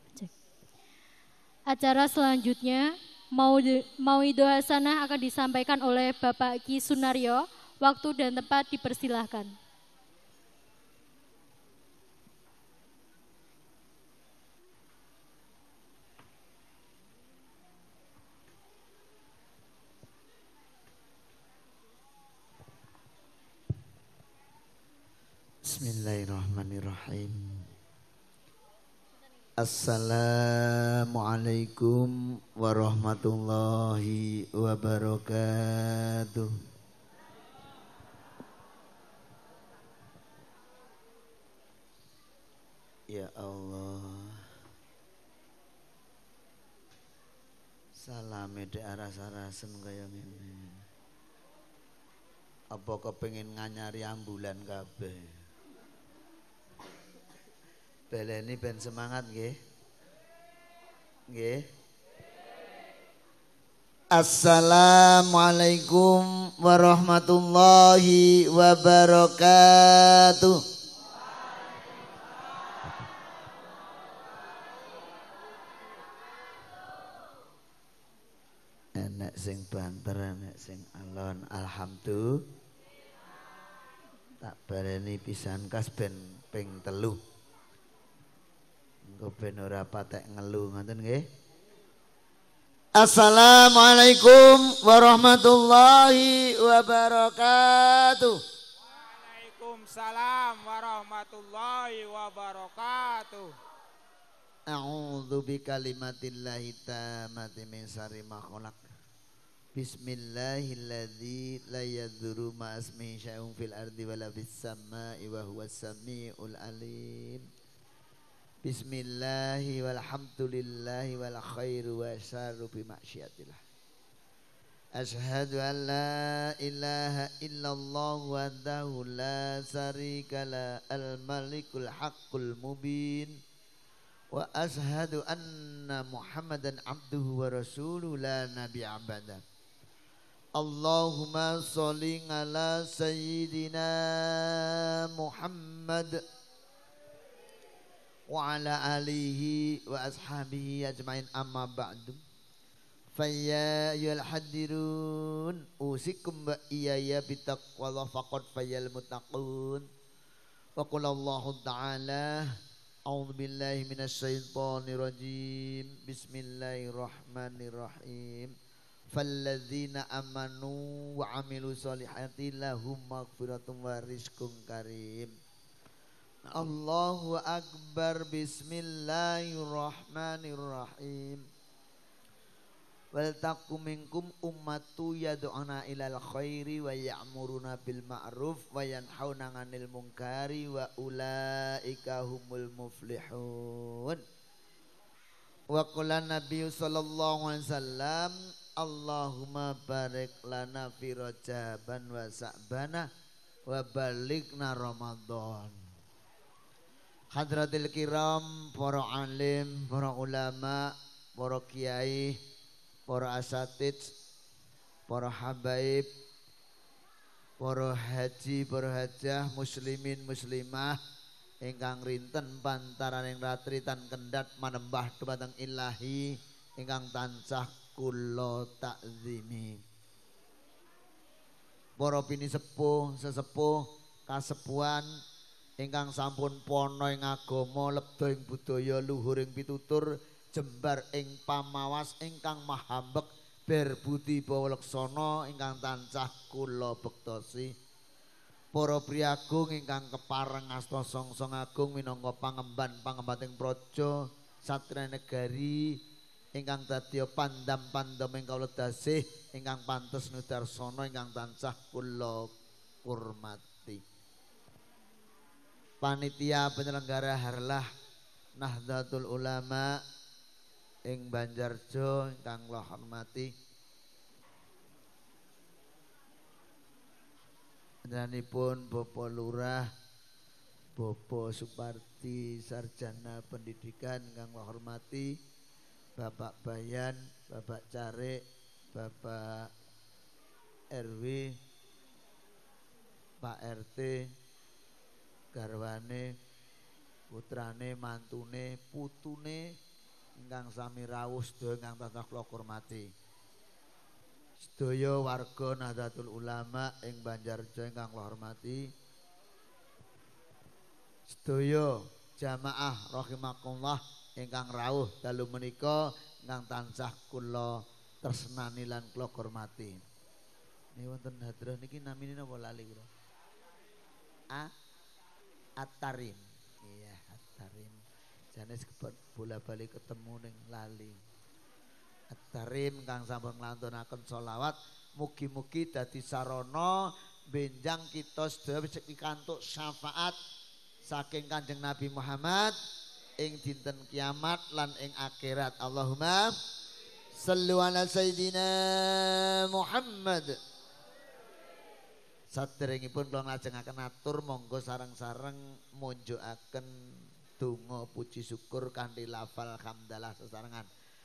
Cek. Acara selanjutnya Mauidul Hasanah akan disampaikan oleh Bapak Ki Sunaryo. Waktu dan tempat dipersilahkan. Bismillahirrahmanirrahim. Assalamualaikum warahmatullahi wabarakatuh. Ya Allah, salame dek aras-arasen kaya ngene. Apa kepengin nganyari ambulan kabeh? Beleni ben semangat nggih. Nggih. Assalamualaikum warahmatullahi wabarakatuh. Enek sing banter, enek sing alon. Alhamdulillah. Tak baleni pisan kas ben ping 3. Engko ben ora patek ngelu ngoten nggih. Assalamualaikum warahmatullahi wabarakatuh. Waalaikumsalam warahmatullahi wabarakatuh. A'udzu bikalimatillahi tammati min syarri ma khalaq. Bismillahilladzi la yadurru ma ismihi syai'un fil ardi wala fis samai wa huwas samiul alim. Bismillahi walhamdulillahi wal khairu wa syarru bi maksyiatillah. Ashhadu an la ilaha illallah wahdahu la syarika la al malikul haqqul mubin. Wa ashhadu anna Muhammadan abduhu wa rasuluhu la nabi abada. Allahumma sholli ala sayyidina Muhammad wa ala alihi wa ashabihi ajmain amma ba'du. Fayya ayyuhal hadirun usikum wa iyaya bitaqwallah faqad fayyal muttaqun. Wa qala Allahu ta'ala a'udzu billahi minasyaitonir rajim. Bismillahirrahmanirrahim. Falladzina amanu wa 'amilus solihati lahum maghfiratun wa rizqun karim. Allahu akbar. Bismillahirrahmanirrahim. Wal takum minkum ummatu yad'una ilal khairi wa ya'muruna bil ma'ruf wa yanhauna 'anil munkari wa ulaika humul muflihun. Wa qala Nabi sallallahu alaihi wasallam Allahumma barik lana fi Rajaban wa Sa'bana wa balighna Ramadan. Hadratil kiram, para alim, para ulama, para kiai, para asatid, para habaib, para haji, para hajah, muslimin muslimah ingkang rinten pantaraning ratri tan kendhat manembah dhumateng ilahi ingkang tansah kula takzimi. Para bini sepuh, sesepuh, kasepuhan ingkang sampun pono ing agama, lebda ing budaya, luhur ing pitutur, jembar ing pamawas ingkang mahambek berbudi bawalaksana ingkang tansah kula bektosi. Para priagung ingkang kepareng asta songsong agung minangka pangemban-pangembating praja Satria Negari ingkang dadya pandam-pandam ing kawula dasih ingkang pantes nudarsana ingkang tansah kula hormati. Panitia penyelenggara harlah Nahdlatul Ulama ing Banjarjo ingkang kula hormati. Panjenenganipun Bapak Lurah, Bapak Suparti Sarjana Pendidikan ingkang kula hormati, Bapak Bayan, Bapak Carik, Bapak RW, Pak RT, garwane, putrane, mantune, putune, ingkang sami rawuh sedaya ingkang tansah kula hormati. Sedaya warga Nahdlatul Ulama ing Banjarjo ingkang kula hormati. Sedaya jamaah rahimakumullah ingkang rawuh dalu menika ingkang tansah kula tresnani lan kula hormati. Niki wonten hadrah niki namine napa lali kula? At-Tarim. Iya, At-Tarim. Jane bola-bali ketemu ning lali. At-Tarim kang sampun nglantunaken selawat mugi-mugi dadi sarana benjang kita sedaya bisa pikantuk syafaat saking Kanjeng Nabi Muhammad ing dinten kiamat lan ing akhirat. Allahumma shalli ala sayyidina Muhammad. Saderengipun kula nglajengaken atur monggo sareng-sareng munjukaken donga puji syukur kanthi lafal hamdalah sesarengan.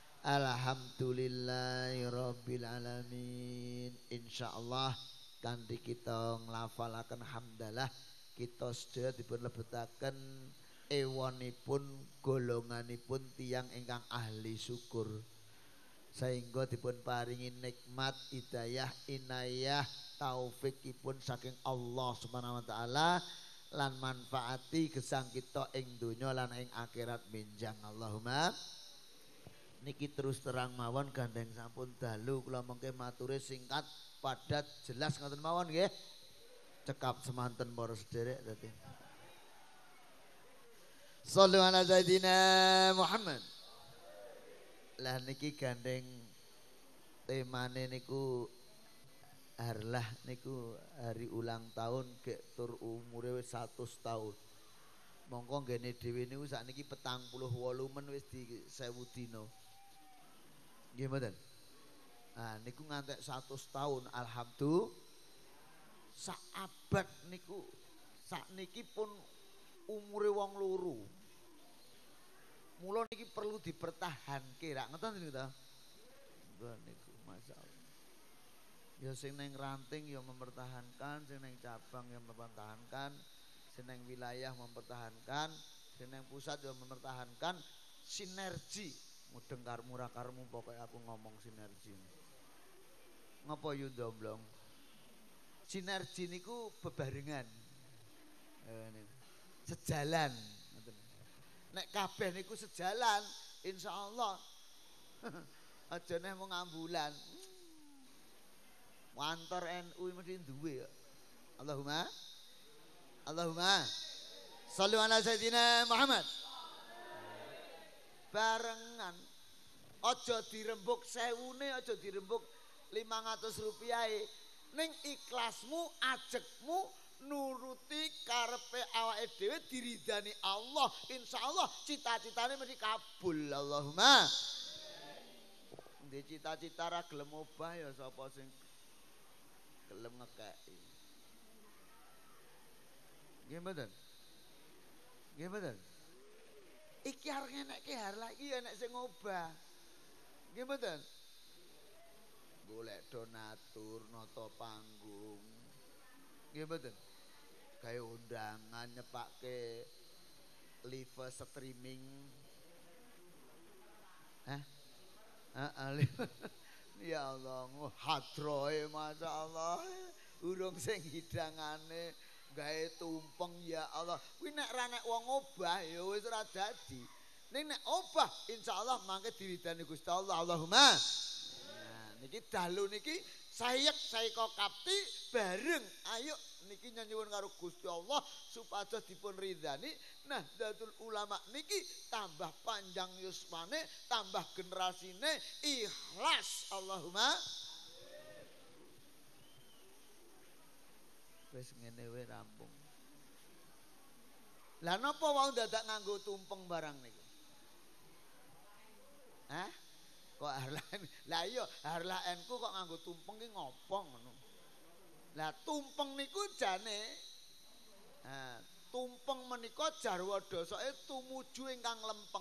Alhamdulillahirabbil alamin. Insyaallah kanthi kita nglafalaken hamdalah kita sedaya dipun lebetaken ewanipun golonganipun tiyang ingkang ahli syukur. Sehingga dipun paringi nikmat, hidayah, inayah, taufikipun saking Allah Subhanahu wa taala lan manfaati gesang kita ing donya lan ing akhirat benjang. Allahumma niki terus terang mawon gandeng sampun dalu kula mengke mature singkat padat jelas ngoten mawon nggih. Cekap semanten para sederek dadi. Shallu ala sayyidina Muhammad. Lah niki gandeng temane niku harlah niku hari ulang tahun gek tur umure wis 100 tahun. Mongko nggene dhewe niku sakniki 48 men wis di 1000 dina. Nggih mboten? Nah niku ngantek 100 tahun alhamdulillah. Sak abad niku sakniki pun umure wong loro. Mula niki perlu dipertahanke rak ngoten niku ta. Nggih niku masyaallah. Ya sing neng ranting ya mempertahankan, sing neng cabang ya mempertahankan, sing neng wilayah mempertahankan, sing neng pusat ya mempertahankan sinergi. Mudeng karmu ra karmu pokoke aku ngomong sinergi. Ngapa yu ndomblong? Sinergi niku bebarengan. Sejalan. Nek kabeh niku sejalan, insyaallah. Aja neh mung ambulan. Kantor NU mesti duwe ya. Allahumma shallu ala sayyidina Muhammad. Barengan. Aja dirembuk 1000-ne, aja dirembuk 500 rupiahe. Ning ikhlasmu, ajekmu nuruti karepe awake dhewe diridani Allah, insyaallah cita-citane mesti kabul. Allahumma. Ndek cita-cita ra gelem obah ya sapa sing gelem ngekeki. Nggih mboten? Nggih mboten? Iki arep ngenekke har lagi ya nek sing obah. Nggih mboten? Golek donatur, nata panggung. Nggih mboten? Gawe undangan nyepake live streaming. Ya Allah, hadroe masyaallah. Urung sing hidangane gawe tumpeng ya Allah. Kuwi nek ra nek wong obah ya wis ora dadi. Ning nek obah insyaallah mangke diridani Gusti Allah. Allahumma. Nah, niki dalu niki saeka kapti bareng. Ayo niki nyuwun karo Gusti Allah supados dipun ridani. Nahdlatul Ulama niki tambah panjang yusmane, tambah generasine ikhlas. Allahumma. Wis ngene wae rampung. Lah napa wau dadak nganggo tumpeng barang niku? Hah? Kok harlaen? Lah iya, harlaenku kok nganggo tumpeng ki ngopo ngono. Lah tumpeng niku jane tumpeng menika jarwa dasake tumuju ingkang lempeng.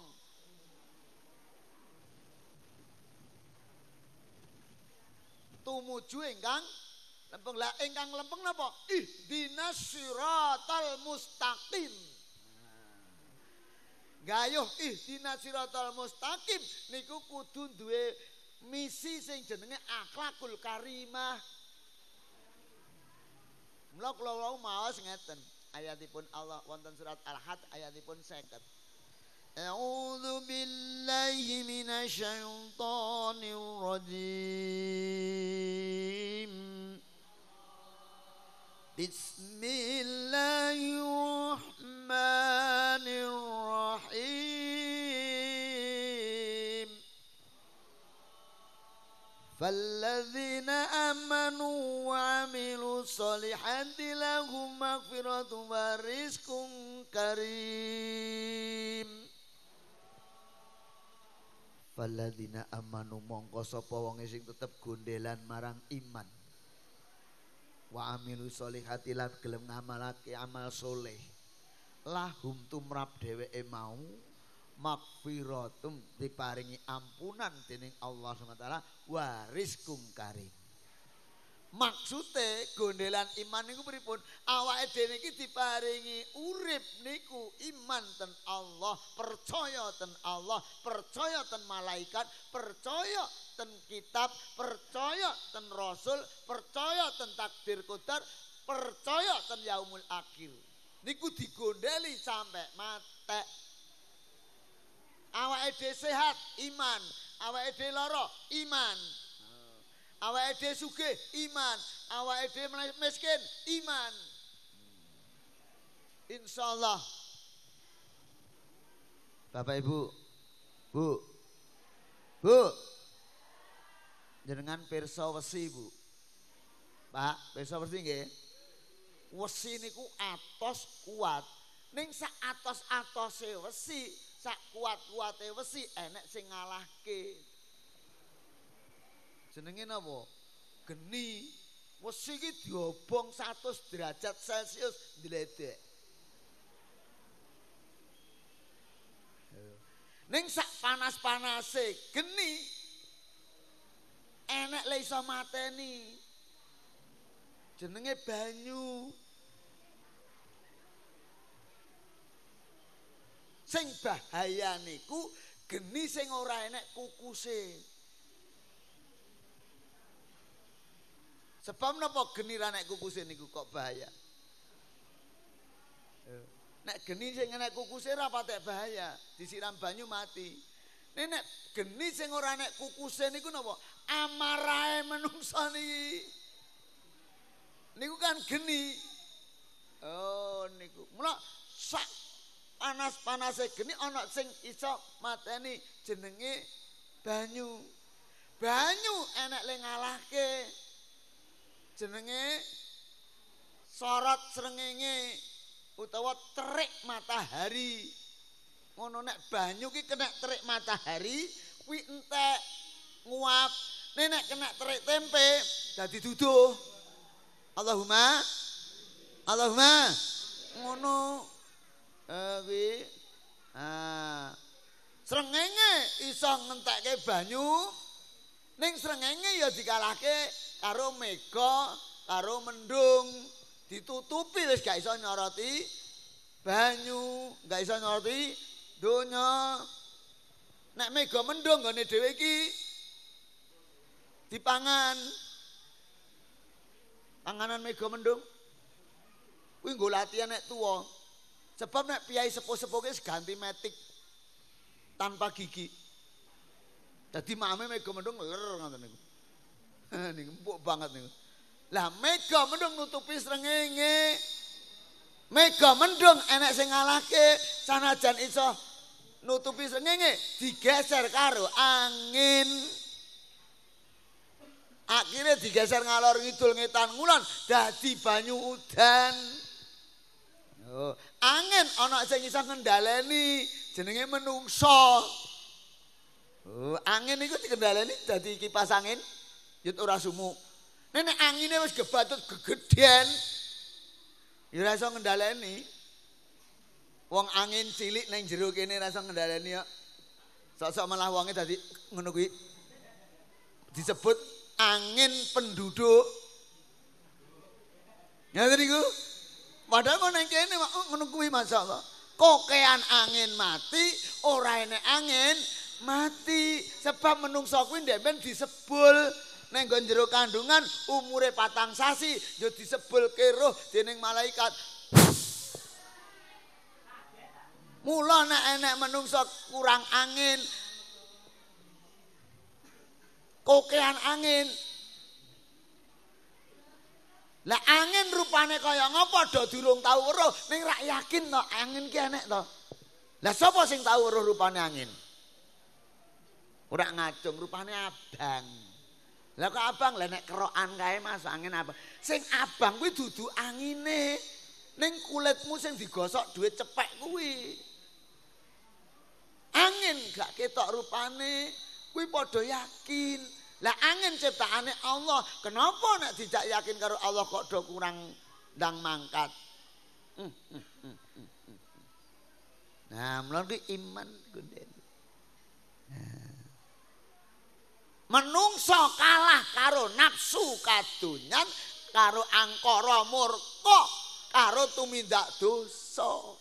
Tumuju ingkang lempeng. Lah ingkang lempeng napa? Ihdinas siratal mustaqim. gayuh ihdinas siratal mustaqim niku kudu duwe misi sing jenenge akhlakul karimah. Mula kula maos ngeten ayatipun Allah wonten surat Al-Had ayatipun 50. A'udzu billahi minasy syaithanir rajim. Bismillahirrahmanirrahim. Falladzina amanu wa 'amilus solihati lahum maghfiratun wa rizqun karim. Falladzina amanu mongko sapa wong sing tetep gondelan marang iman. Wa 'amilus solihati lan gelem ngamalake amal soleh. Lahum tumrap dheweke mau magfiratum diparingi ampunan dening Allah SWT wa rizqum karim. Maksude gondelan iman niku pripun? Awake dhewe iki diparingi urip niku iman ten Allah, percaya ten Allah, percaya ten malaikat, percaya ten kitab, percaya ten rasul, percaya ten takdir qadar, percaya ten yaumul akhir. Niku digondeli sampai mate. Awake dhewe sehat iman, awake dhewe lara iman. Awake dhewe sugih iman, awake dhewe miskin iman. Insyaallah. Bapak Ibu, Bu. Jenengan pirsa wesi, Bu. Pak, pirsa wesi nggih. Wesi niku atos kuat. Ning sak atos-atose wesi, sak kuat-kuate wesi enek sing ngalahke. Jenenge napa? Geni. Wesi iki diobong 100 derajat Celcius ndledek. Ning sak panas-panase geni enek le iso mateni. Jenenge banyu. Sing bahaya niku geni sing ora enek kukuse. Sebab napa geni ra nek kukuse niku kok bahaya? Nek geni sing enek kukuse ra patek bahaya, disiram banyu mati. Nek geni sing ora enek kukuse niku napa? Amarahe menungso niki. Niku kan geni. Oh niku. Mula sak panas-panase geni ana sing iso mateni jenenge banyu. Banyu enek le ngalahke. Jenenge sorot srengenge utawa terik matahari. Ngono nek banyu ki kena terik matahari kuwi entek nguap. Nek kena terik tempe dadi duduh. Allahumma ngono kuwi srengenge iso ngentekke banyu ning srengenge ya dikalahke karo mega, karo mendung, ditutupi wis gak iso nyoroti banyu, gak iso nyoroti donya. Nek mega mendung nggone dhewe iki dipangan. Panganan mega mendung kuwi nggo latihan nek tuwa. Sebab nek piyai sepuh-sepuh ki ganti metik tanpa gigi. Dadi mame mega mendung ler ngoten niku. Nih empuk banget nih. Lah mega mendung nutupi srengenge. Mega mendung enek sing ngalahke sanajan iso nutupi srengenge digeser karo angin. Akhirnya digeser ngalor ngidul ngetan ngulon dadi banyu udan. Oh, angin ana sing iso ngendhaleni jenenge menungso. Oh, angin iku dikendhaleni dadi kipas angin. Yut ora sumuk. Nek angine wis gebatut gegedhen. Ya ora iso ngendhaleni. Wong angin cilik ning jero kene ora iso ngendhaleni kok. Sok-sok malah wonge dadi ngono kuwi. Disebut angin penduduk. Ya niku. Padahal kok ning kene ngono kuwi masyaallah. Kokean angin mati, ora enek angin mati. Sebab menungso kuwi ndek ben disebul ning nggon jero kandungan umure 4 sasi yo disebulke roh dening malaikat. Mula nek enek menungso kurang angin, kokean angin. Lah angin rupane kaya ngapa do durung tau weruh ning rak yakin to angin ki enek to. Lah sapa sing tau weruh rupane angin? Ora ngacung rupane abang. Lah kok abang lah nek kerokan kae Mas angin apa? Sing abang kuwi dudu angine. Ning kulitmu sing digosok duit cepek kuwi. Angin gak ketok rupane kuwi padha yakin. Lah angin ciptaane Allah, kenapa nek dijak yakin karo Allah kok do kurang ndang mangkat? Nah, mulane ki iman Gondeli. Menungso kalah karo nafsu kadunyan, karo angkara murka, karo tumindak dosa.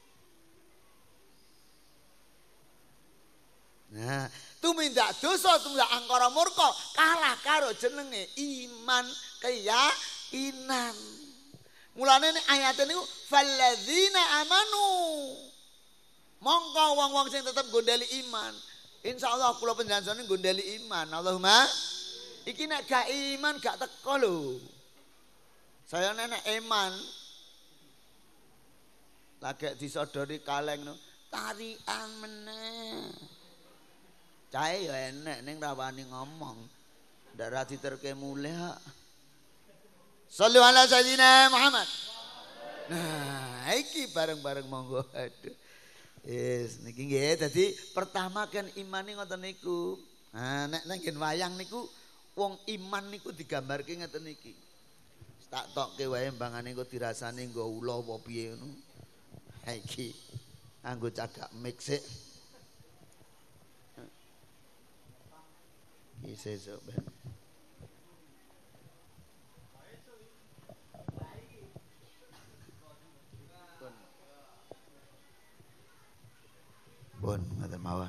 Nah, tumindak dosa, tumindak angkara murka kalah karo jenenge iman keyakinan. Mulane ayat niku falladzina amanu. Mongko wong-wong sing tetep gondeli iman. Insyaallah kula panjenengan gondeli iman. Allahumma iki nek gak iman gak teko lho. Saya nenek iman. Lagi disodori kaleng no. Tarian meneh. Cahe ya enek ning rawani ngomong. Ndak ra diterke mulih kok. Shallu ala sayyidina Muhammad. Nah, iki bareng-bareng monggo. Aduh. Yes, niki nggih dadi pertama kan imane ngoten niku. Nah, nek nang wayang niku wong iman niku digambarke ngoten niki. Tak tokke wae mbangane engko dirasani nggo ula apa piye ngono. Ha iki anggo cagak mix sik. Sesuk ben. Pun ngoten mawon.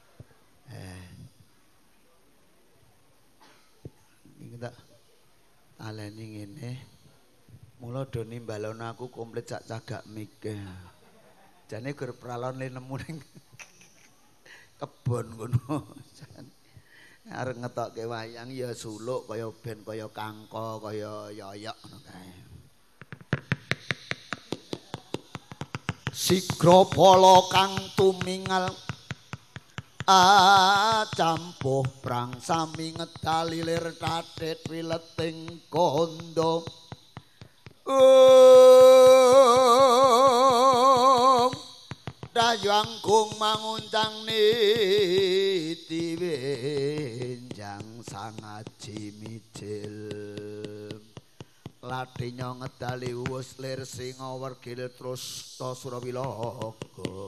Iki tak aleni ngene. Mula do nimbalon aku komplit sak cagak mik. Jane gur pralon le nemu ning kebon ngono. Arep ngetokke wayang ya suluk kaya ben kaya kangko kaya yoyok ngono kae. Sigra pala kang tumingal campuh prang sami ngedali lir tathit wileting kandha. Dayangkung manguncang niti benjang sangaji mijil ladinya ngedali wus lir singa wergil terus to Surawilaga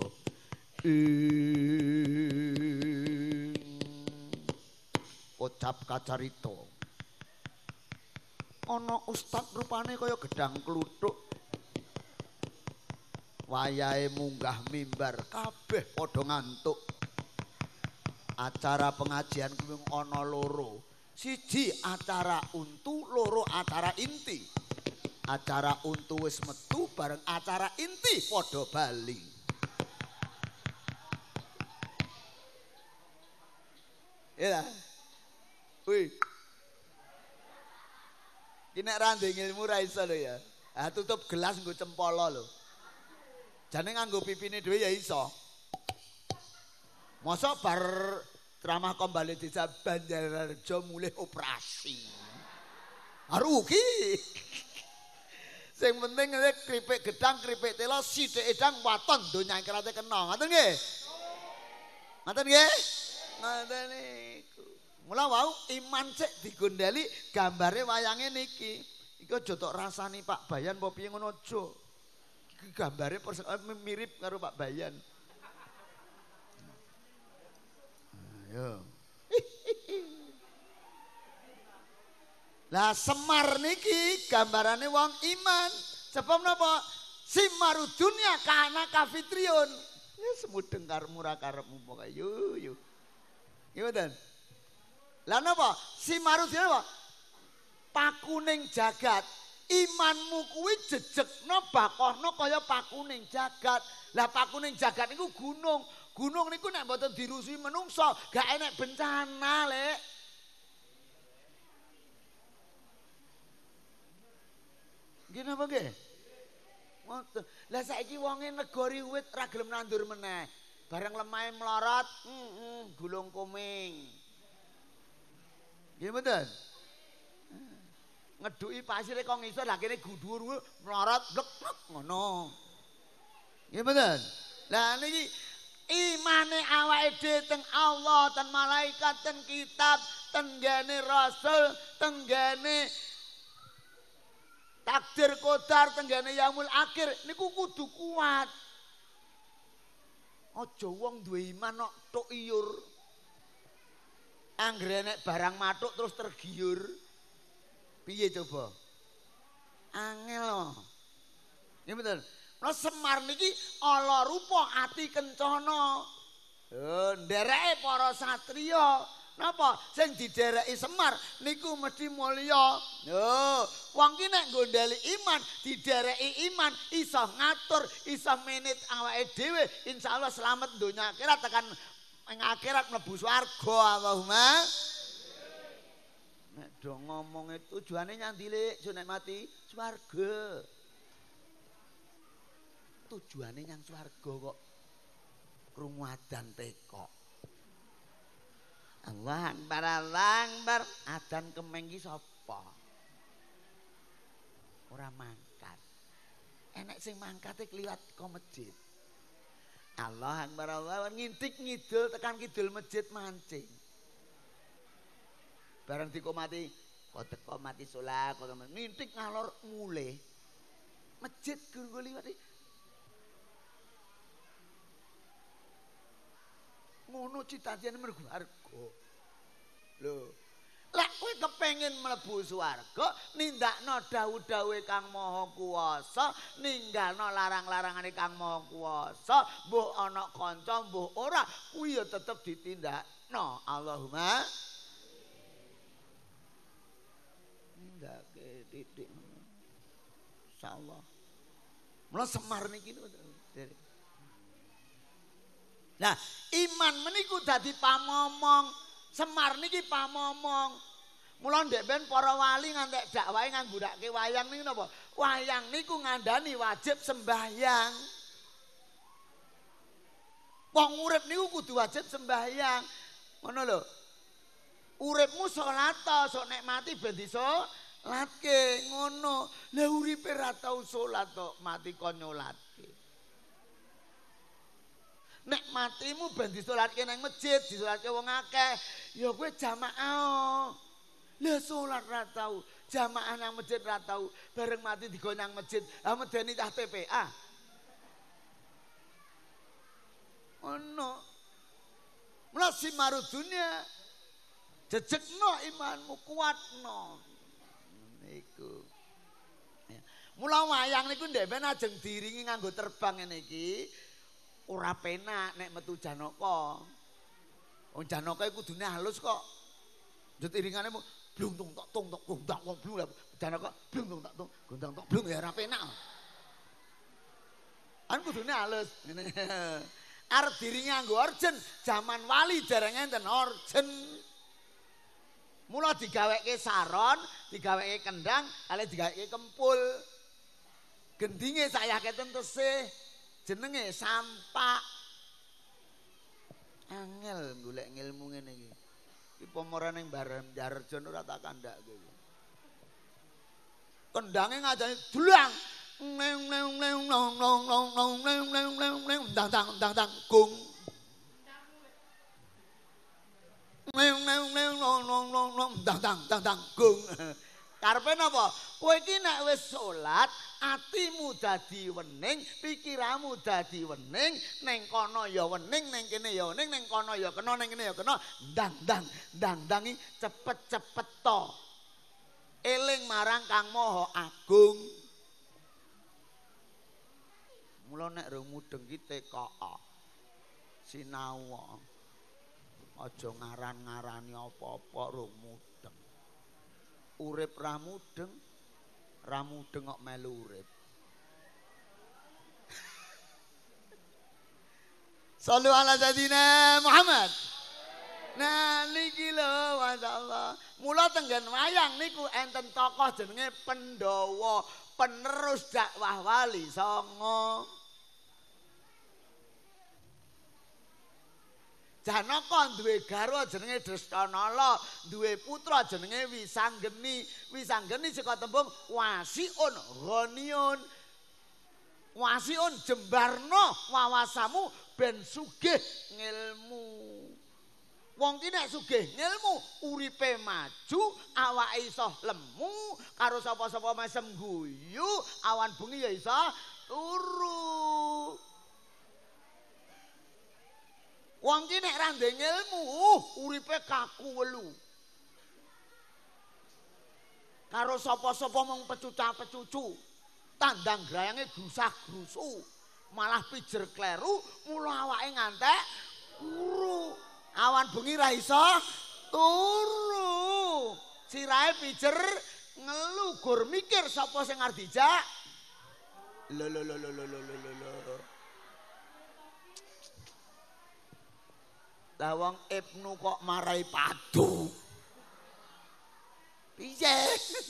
ucap kacarita ana ustad rupane kaya gedang kluthuk wayahe munggah mimbar kabeh padha ngantuk. Acara pengajian kuwi ana loro. Siji acara untu, loro acara inti. Acara untu wis metu bareng acara inti padha bali. Ya. Wih. Ki nek ra ndek ilmu ra iso lho ya. Ah tutup gelas nggo cempala lho. Jane nganggo pipine dhewe ya iso. Mosok bar ceramah kembali desa Banjarnegara mulai operasi. Arugi. Sing penting kripik gedang, kripik telo, sithik edang waton donya kerate kena. Ngoten nggih? Ngoten nggih? Ngoten niku. Mula wau iman sik digondeli gambare wayange niki. Iki aja tok rasani Pak Bayan apa piye ngono aja. Gambare mirip karo Pak Bayan. Ayo. Lah Semar niki gambarane wong iman. Sebab napa? Simaru dunya kana kafitriun. Ya semudeng karepmu ra karepmu pokoke yo. Ngoten. Lah napa? Simaru dunya apa? Pakuning jagat. Imanmu kuwi jejegno bakohno kaya pakuning jagat. Lah pakuning jagat niku gunung. Gunung niku nek mboten dirusui menungso, gak enek bencana, Lek. Nggih napa nggih? Ngoten. Lah saiki wonge negori wit ra gelem nandur meneh. Bareng lemahe mlorot, gulung kuming. Nggih mboten? Ngeduki pasire kok ngisor lah kene dhuwur mlorot blek ngono. Nggih mboten? Lah niki imane awake dhewe teng Allah, ten malaikat, ten kitab, tenggane rasul, tenggane takdir qadar, tenggane yaumul akhir niku kudu kuat. Aja wong duwe iman kok tok iyur. Anggere nek barang mathuk terus tergiur. Piye coba? Angel lho. Nggih betul. Nah Semar niki ala rupa ati kencana. Ndereke para satriya. Napa? Sing didereki Semar niku mesti mulya. Wong ki nek nggondheli iman, didereki iman, iso ngatur, iso menit awake dhewe, insyaallah selamat donya akhirat tekan ing akhirat mlebu swarga. Allahumma. Nek do ngomong itu tujuane nyandi Lek, nek mati swarga. Tujuane nyang swarga kok krungu adzan teko. Allah Akbar, adzan kemeng ki sapa? Ora mangkat. Enek sing mangkate kliwat ka masjid. Allah Akbar, ngintik ngidul tekan kidul masjid mancing. Bareng dikomati, kok teko mati salat, kok ngintik ngalor mule. Masjid guru liwat ngono cita-citane mergo warga. Lho, lek kowe kepengin mlebu swarga, nindakno dawuh-dawuhe Kang Maha Kuwasa, ninggalno larang-larangane Kang Maha Kuwasa, mbuh ana kanca, mbuh ora, kuwi ya tetep ditindakno. Allahumma nindake titik. Insyaallah. Mula Semar niki nah, iman meniku dadi pamomong. Semar niki pamomong. Mula ndek ben para wali ngantek dakwahe nganggurake wayang niku napa? Wayang niku ngandani wajib sembahyang. Wong urip niku kudu wajib sembahyang. Ngono lho. Uripmu salat to, sok nek mati ben disolatke ngono. Lah uripe ra tau salat to, mati kon nyolatke. Nek matimu ben disolatke nang masjid, disolatke wong akeh, ya kowe jamaah. Lah salat ra tau, jamaah nang masjid ra tau, bareng mati digo nang masjid, ah medeni cah TPA. Ono. Mula simaru dunya jejegno imanmu, kuatno. Niku. Mula wayang niku ndek ben ajeng diringi nganggo terbang ngene iki. Ora penak nek metu Janaka. Wong Janaka iku kudune halus kok. Njut iringane blung tung tok tung tok gondang wong blung. Janaka blung tung tok tung gondang tok blung ya ora penak. An kudune halus ngene. Arep diringi nganggo orjen, jaman wali dereng enten orjen. Mula digaweke saron, digaweke kendang, ale digaweke kempul. Gendinge sayake tentese. Jenenge sampak. Angel golek ngilmu ngene iki. Iki pemorane Mbah Jarjo ora tak kandhake. Kendange ngajani dulang. Neng neng neng nong nong nong nong neng neng neng neng dang dang dang dang gung. Neng neng neng nong nong nong nong dang dang dang dang gung. Karepe napa? Kowe iki nek wis salat, atimu dadi wening, pikiranmu dadi wening, ning kono ya wening, ning kene ya wening, ning kono ya kena, ning kene ya kena, ndang-ndangi cepet-cepet to. Eling marang Kang Maha Agung. Mula nek rung mudeng ki TKA. Sinau. Aja ngaran-ngarani apa-apa rung mudeng. Urip ra mudeng kok melu urip. Sallu ala Sayyidina Muhammad. Nah niki lho masyaallah. Mula tenggen wayang niku enten tokoh jenenge Pandhawa, penerus dakwah Wali Songo. Janaka duwe garwa jenenge Dreskanala, duwe putra jenenge Wisanggeni. Wisanggeni saka tembung wasiun ghaniun. Wasiun jembarno wawasamu ben sugih ngilmu. Wong ki nek sugih ngilmu uripe maju, awake iso lemu, karo sapa-sapa mesem guyu, awan bengi ya iso turu. Wong ki nek ra ndek ngilmu, uripe kaku welu. Karo sapa-sapa mung pecuca-pecucu, tandang grayange grusah-grusu, malah pijer kleru, mula awake ngantek kuru. Awan bengi ra iso turu. Sirahe pijer ngelu gur mikir sapa sing arep dijak. Lho. Lah wong Ibnu kok marai padu. Piye?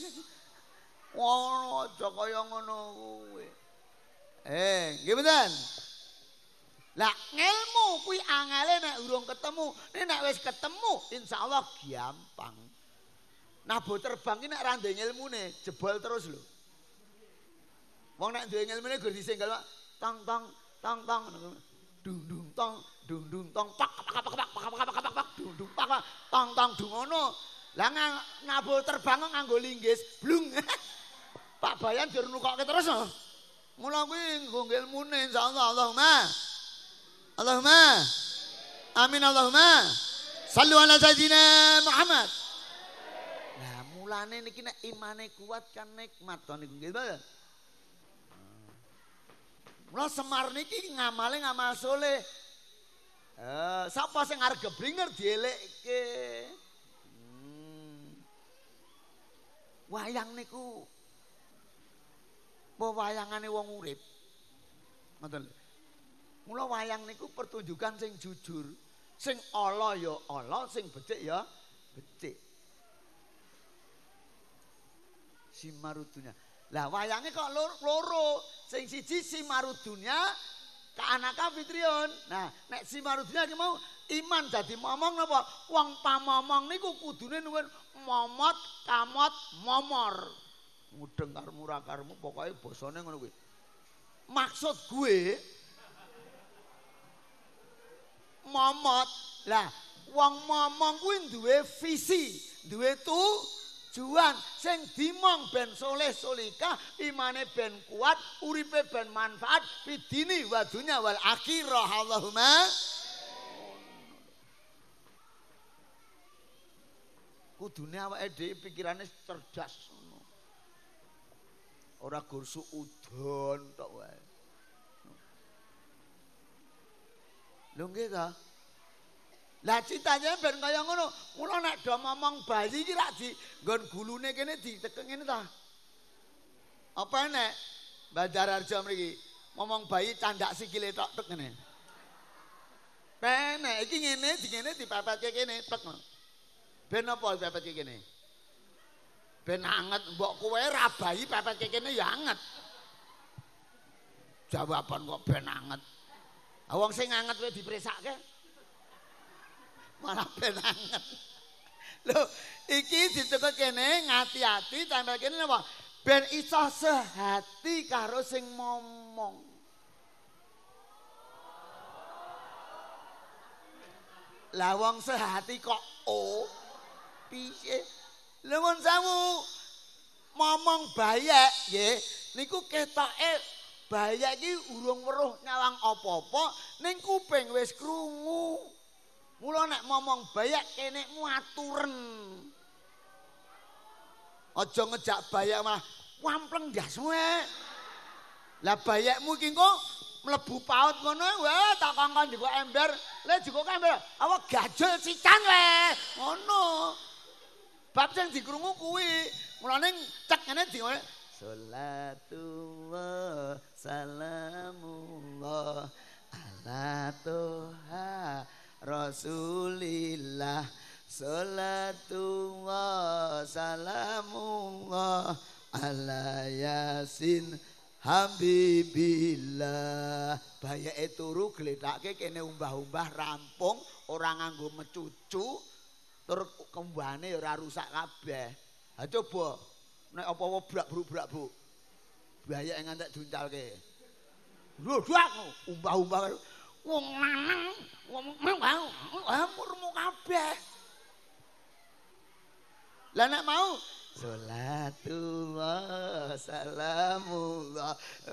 Ngono aja kaya ngono kuwi. Nggih mboten? Lah ngilmu kuwi angele nek urung ketemu, nek wis ketemu insyaallah gampang. Nah bo terbang ki nek ra ndek ngilmune jebol terus lho. Wong nek duwe ngilmune gur disenggal tong tong tong tong dung dung tong pak dung dung pak tong tong dung ngono. Lah nabo terbang nganggo linggis blung. Pak Bayan jur nukokke terus lho. Mula kuwi nggo ngilmune insyaallah Allahumma amin Allahumma sallu ala Sayyidina Muhammad. Nah mulane niki nek imane kuat kan nikmat to niku nggih Pak. Mula Semar niki ngamale ngamal soleh. Sapa sing arep gebringer dielekke. Wayang niku wayangane wong urip. Ngoten. Mula wayang niku pertunjukan sing jujur, sing ala ya ala, sing becik ya becik. Simarudunya. Lah wayange kok loro, sing siji Simarudunya Ka'anaka Fitriun. Nah, nek Simarudunya ki mau iman dadi momong napa? Wong pamomong niku kudune nuwun momot, kamot, momor. Mudeng karo murakarmu pokoke basane ngono kuwi. Maksud gue momot. Lah, wong momong kuwi duwe visi, duwe tujuan sing dimong ben soleh solika, imane ben kuat, uripe ben manfaat fidini wa dunya wal akhirah. Allahumma kudune awake dhewe pikirane cerdas ngono. Ora gur suudon tok wae. Lho nggih ta? Lah citane ben kaya ngono. Mula nek do momong bayi iki rak di nggon gulune kene ditekek ngene ta. Apa nek Bandar Harjo mriki momong bayi candak sikile tok tek ngene. Penek iki ngene dipepetke kene tek. Ben apa dipepetke kene? Ben anget mbok kowe ra bayi pepetke kene ya anget. Jawaban kok ben anget. Wong sing anget kowe dipresakke malah ben anget. Lho, iki ditekek kene ngati-ati tempel kene apa? Ben iso sehati karo sing momong. Lah wong sehati kok piye? Lha mun sawu momong bayek nggih niku ketoke bayek iki urung weruh nyawang apa-apa ning kuping wis krungu. Mula nek momong bayek kenekmu aturen. Aja ngejak bayek malah wampleng ndasmu. Lah bayekmu iki engko mlebu paut ngono wae tak kongkon juga ember. Le juga ember. Apa gajel sican wae. Ngono. Bab sing dikrungu kuwi. Mulane cek ngene di Salatullah salamullah ala toha Rasulillah salatullah salamullah ala yasin Habibillah. Bayake turu gletake kene umbah-umbah rampung ora nganggo mecucu tur kembane ya ora rusak kabeh. Ha coba nek apa-apa brak-brak Bu. Bayake ngantek diuncalke. Lho dak umbah-umbah wong lanang ngomong murmu kabeh. Lah nek mau Salatullah salamullah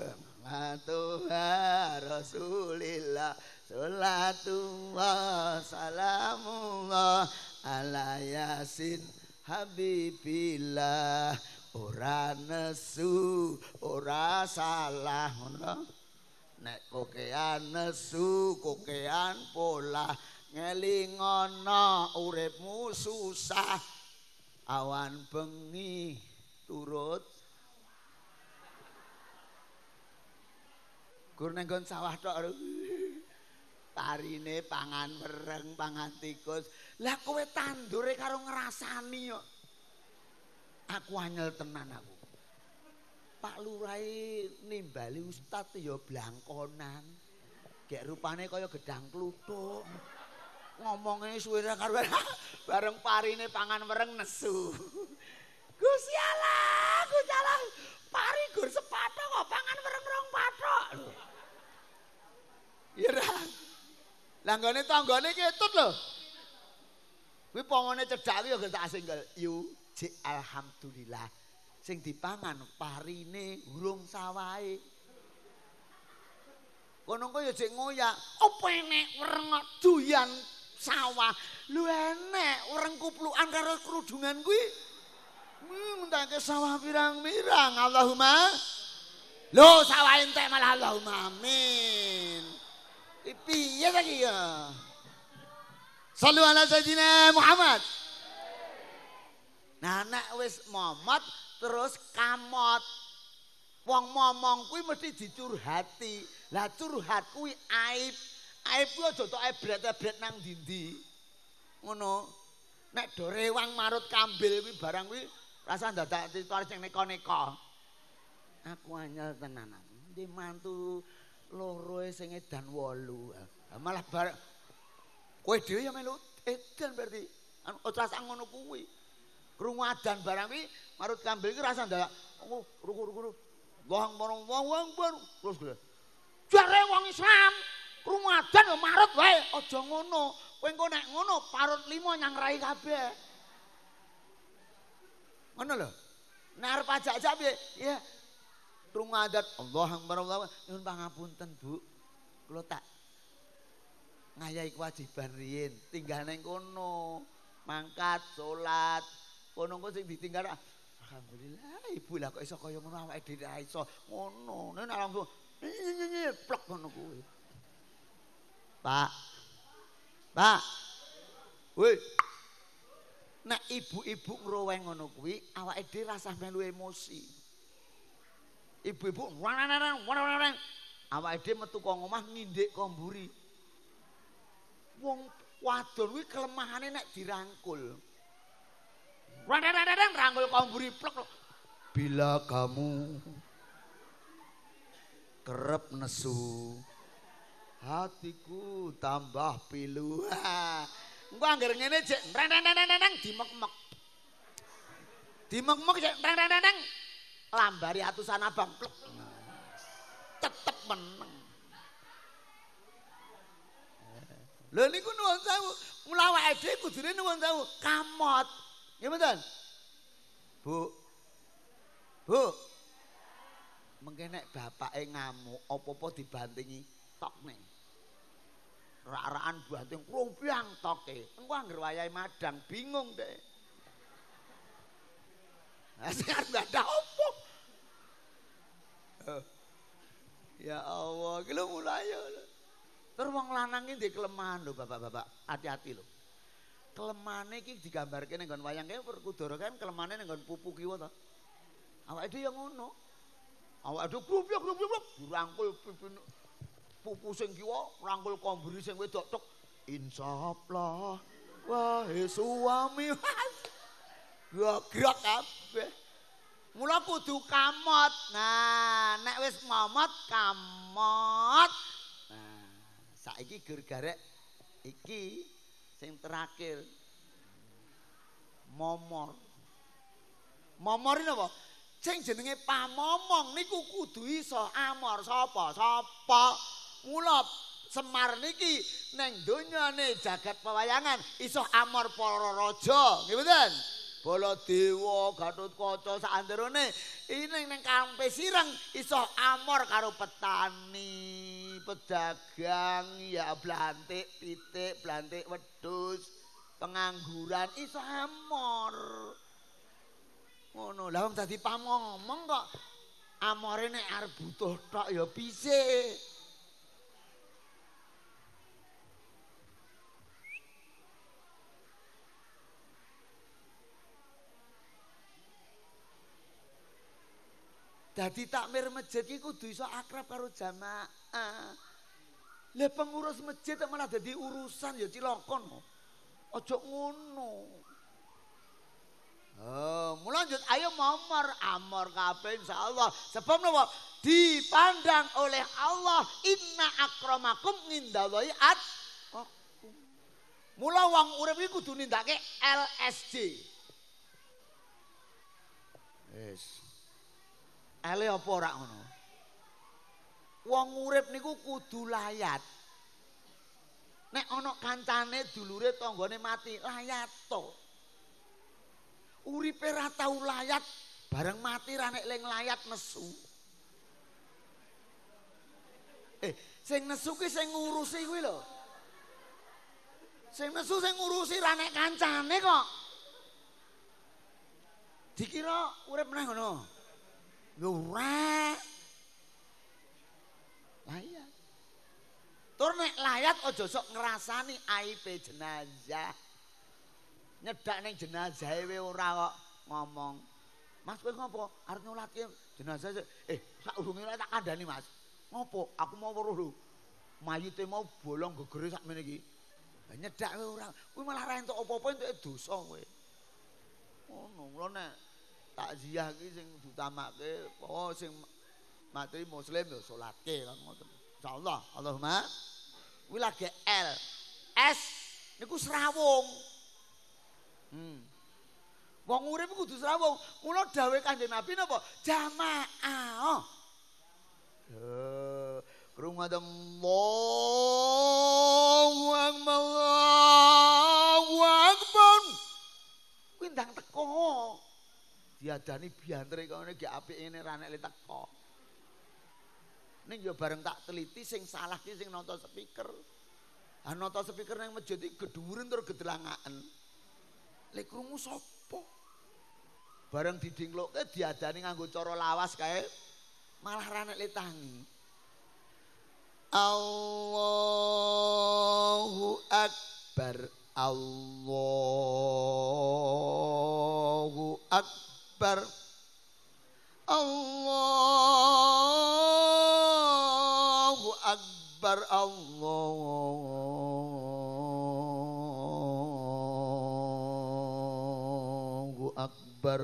Matuha Rasulillah Salatullah salamullah ala yasin Habibillah ora nesu ora salah ngono nek kokean nesu kokean pola ngelingono uripmu susah awan bengi turut gur nang nggon sawah tok parine pangan wereng pangan tikus lah kowe tandure karo ngrasani kok aku anyel tenan aku Pak Lurai nimbali ustad ya blangkonan gek rupane kaya gedang kluthuk ngomongnya suwira karo bareng parine pangan wereng nesu. Gusti Allah, pari gur sepatok kok pangan wereng rong patok. Ya ra. Lah nggone tanggane ketut lho. Kuwi pamane cedhak kuwi ya tak singgel. Yu, jek alhamdulillah. Sing dipangan parine urung sawahe. Kono kok ya jek ngoyak. Apa enek wereng doyan sawah lu enek orang kuplukan karo kerudungan kuwi mentake sawah pirang-pirang Allahumma lho sawah entek malah Allahumma amin piye ta iki ya Sallu ala Sayyidina Muhammad nah nek wis momot terus kamot wong momong kuwi mesti dicurhati lah curhat kuwi aib aib ku aja tok ebret-ebret nang ndi-ndi. Ngono. Nek do rewang marut kambil kuwi barang kuwi rasa dadak cita sing neka-neka. Aku anyel tenanan. Ndi mantu loro sing edan 8. Malah bar kowe dhewe ya melu edan berarti. Anu rasa ngono kuwi. Krungu adan barang kuwi marut kambil iki rasa dadak ruku-ruku. Wong terus jare wong Islam Rumadan yo marut wae, aja ngono. Kowe engko nek ngono parut 5 nyang rai kabeh. Ngono lho. Nek arep ajak-ajak piye? Ya. Rumadan Allahu Akbar nyuwun pangapunten, Bu. Kula tak ngayahi kewajiban riyin, tinggal ning kono. Mangkat salat. Kono engko sing ditinggal alhamdulillah ibu lah kok iso kaya ngono awake dhewe ra iso. Ngono. Nek langsung plek ngono kuwi. Pak, woi, nek ibu-ibu ngroweng ngono kuwi, awake dhewe rasah melu emosi. Ibu-ibu, awake dhewe metu kok omah ngindhik kok mburi. Wong wadon kuwi kelemahane nek dirangkul. Rangkul kok mburi plek. Bila kamu kerep nesu hatiku tambah pilu. Engko angger ngene jek reng dimek-mek. Dimek-mek jek reng lambari atusan abang plek. Tetep meneng. Lho niku nuwun sewu, mula awake dhewe kudune nuwun sewu kamot. Nggih mboten? Bu. Mengke nek bapake ngamuk apa-apa dibantingi tok ning. Rak-rakan banting krompiang toke. Engko angger wayahe madang bingung dek. Lah sing arep ndak opo? Ya Allah, iki lho mulai ya. Terus wong lanang iki ndek kelemahan lho Bapak-bapak, hati-hati lho. Kelemane iki digambarke ning nggon wayang kene Kudara kan kelemane ning nggon pupu kiwa to. Awake dhewe ya ngono. Awake dhewe grup dirangkul pupu sing kiwa, rangkul komburi sing wedok tok. Insyaallah wahai suami. Gerak kabeh. Mula kudu kamot. Nah, nek wis momot kamot. Nah, saiki gur-garek iki sing terakhir. Momor. Momor ini apa? Sing jenenge pamomong niku kudu iso amor sapa? Mula Semar niki neng donyane jagat pewayangan iso amor para raja, nggih mboten? Baladewa, Gatotkaca sak anderone ini neng Kampe Sireng iso amor karo petani, pedagang, ya blantik, pitik, blantik wedhus, pengangguran iso amor. Ngono, lah wong dadi pamomong kok amore nek arep butuh tok ya pisih. Dadi takmir masjid iki kudu iso akrab karo jamaah. Lah pengurus masjid malah dadi urusan ya cilokon. Aja ngono. Mula lanjut ayo amor kabeh insyaallah. Sebab napa? Dipandang oleh Allah inna akramakum ngindallahi atqakum. Mula wong urip iki kudu nindakake LSD. Wis. Ale apa ora ngono? Wong urip niku kudu layat. Nek ana kancane dulure tanggane mati, layat to. Uripe ra tau layat, bareng mati ra nek ling layat nesu. Sing nesu ki sing ngurusi kuwi lho. Sing nesu sing ngurusi ra nek kancane kok. Dikira urip meneh ngono. Ora. Layat. Tur nek layat aja sok ngrasani aibe jenazah. Nyedak ning jenazahe we ora kok ngomong. Mas kowe ngopo? Arep nyolati jenazah. Sak urunge tak kandhani Mas. Ngopo? Aku mau weruh lho. Mayite mau bolong gegere sakmene iki. Lah nyedak we ora. Kuwi malah ra entuk apa-apa entuke dosa kowe. Ngono, lho nek takziah iki sing diutamake sing mati muslim ya salatke kan ngoten. Insyaallah. Allahumma kuwi lagi L. S niku serawung. Wong urip kudu serawung. Mula dawuh Kanjeng Nabi napa? Jamaah. Krungu Allahu Akbar. Allahu Akbar. Kuwi ndang teko. Diadani biantre kene ge apik ngene ra nek teko. Ning ya bareng tak teliti sing salah ki sing nonton speaker. Nonton speaker nang masjid iki gedhuwuren tur gedelangaken. Lek krungu sapa? Bareng didinglokke diadani nganggo cara lawas kae malah ra nek tangi. Allahu Akbar. Allahu Akbar. Allahu Akbar. Allahu Akbar.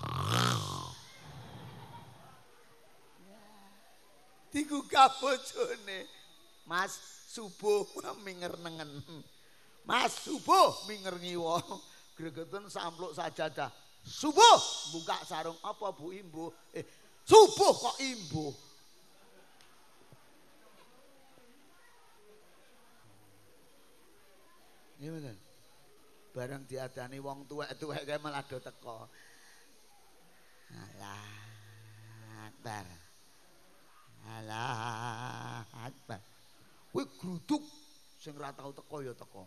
Digugah bojone. Mas subuh minger nengen. Mas subuh minger ngiwa. Gregeten sampluk sajadah. Subuh buka sarung apa Bu Imbuh? Subuh kok imbuh. Iya bener. Bareng diadani wong tuwek-tuwek kae malah do teko. Allah Akbar. Allah Akbar. Kuwi gruduk sing ora tau teko ya teko.